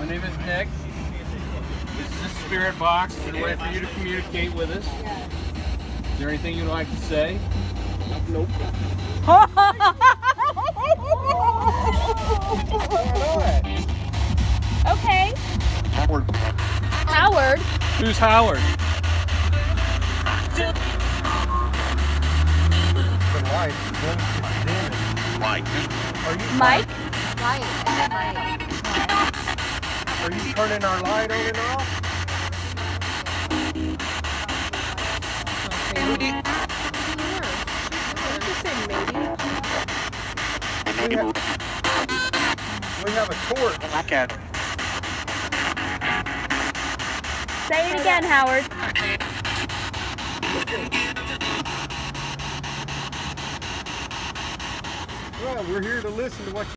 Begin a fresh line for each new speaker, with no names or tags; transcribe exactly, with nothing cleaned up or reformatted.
name is Nick. This is a spirit box. It's a way for you to communicate with us. Is there anything you'd like to say? Nope.
Okay.
Howard.
Howard.
Who's Howard? Mike.
Are you
Mike?
Light. Light.
Are you turning our light on and off?
Maybe. What did you say, maybe?
We have, we have a torch.
Look at
Say it again, Howard.
Well, we're here to listen to what you